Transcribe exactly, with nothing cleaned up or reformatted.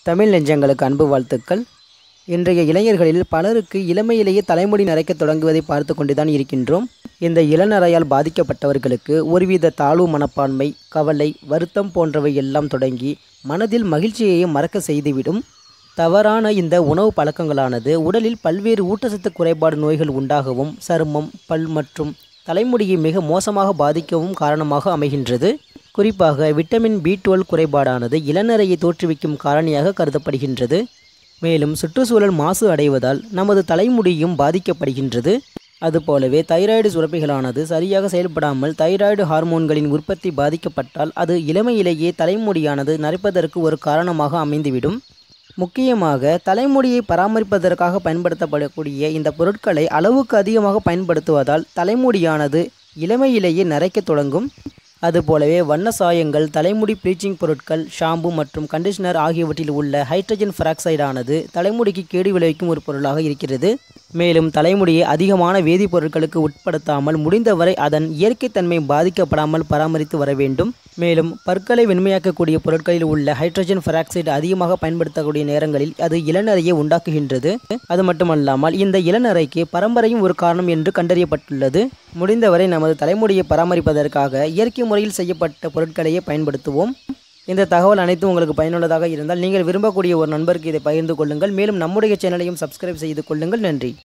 தமிழ் நெஞ்சங்களுக்கு அன்பு வாழ்த்துக்கள். இன்றைய இளைஞர்களில் பலருக்கு இளமையிலேயே தலைமுடி நரைக்கத் தொடங்குவதை பார்த்து கொண்டுதான் இருக்கின்றோம். இந்த இளநரையால் பாதிக்கப்பட்டவர்களுக்கு ஒருவித தாழ்வு மனப்பான்மை, கவலை, வருத்தம் போன்றவை எல்லாம் தொடங்கி மனதில் மகிழ்ச்சியையும் மறக்க செய்துவிடும். தவறான இந்த உணவு பழக்கங்களானது உடலில் பல்வேறு ஊட்டச்சத்து குறைபாடு நோய்கள் உண்டாகவும், சருமம், பல் மற்றும் தலைமுடியை மிக மோசமாக பாதிக்கவும் காரணமாக அமைகின்றது. குறிப்பாக விட்டமின் பி டுவெல்வ் குறைபாடானது இளநரையை தோற்றுவிக்கும் காரணியாக கருதப்படுகின்றது. மேலும் சுற்றுச்சூழல் மாசு அடைவதால் நமது தலைமுடியும் பாதிக்கப்படுகின்றது. அதுபோலவே தைராய்டு சுரப்பிகளானது சரியாக செயல்படாமல் தைராய்டு ஹார்மோன்களின் உற்பத்தி பாதிக்கப்பட்டால் அது இளமையிலேயே தலைமுடியானது நரைப்பதற்கு ஒரு காரணமாக அமைந்துவிடும். முக்கியமாக தலைமுடியை பராமரிப்பதற்காக பயன்படுத்தப்படக்கூடிய இந்த பொருட்களை அளவுக்கு அதிகமாக பயன்படுத்துவதால் தலைமுடியானது இளமையிலேயே நரைக்கத் தொடங்கும். அதுபோலவே வண்ண சாயங்கள், தலைமுடி ப்ளீச்சிங் பொருட்கள், ஷாம்பு மற்றும் கண்டிஷனர் ஆகியவற்றில் உள்ள ஹைட்ரஜன் பெராக்சைடானது தலைமுடிக்கு கேடு விளைவிக்கும் ஒரு பொருளாக இருக்கிறது. மேலும் தலைமுடியை அதிகமான வேதிப்பொருட்களுக்கு உட்படுத்தாமல் முடிந்தவரை அதன் இயற்கைத்தன்மை பாதிக்கப்படாமல் பராமரித்து வர வேண்டும். மேலும் பற்களை வெண்மையாக்கக்கூடிய பொருட்களில் உள்ள ஹைட்ரஜன் பெராக்சைடு அதிகமாக பயன்படுத்தக்கூடிய நேரங்களில் அது இளநரையை உண்டாக்குகின்றது. அது மட்டுமல்லாமல் இந்த இளநரைக்கு பரம்பரையும் ஒரு காரணம் என்று கண்டறியப்பட்டுள்ளது. முடிந்தவரை நமது தலைமுடியை பராமரிப்பதற்காக இயற்கை முறையில் செய்யப்பட்ட பொருட்களையே பயன்படுத்துவோம். இந்த தகவல் அனைத்தும் உங்களுக்கு பயனுள்ளதாக இருந்தால் நீங்கள் விரும்பக்கூடிய ஒரு நண்பருக்கு இதை பகிர்ந்து கொள்ளுங்கள். மேலும் நம்முடைய சேனலையும் சப்ஸ்கிரைப் செய்து கொள்ளுங்கள். நன்றி.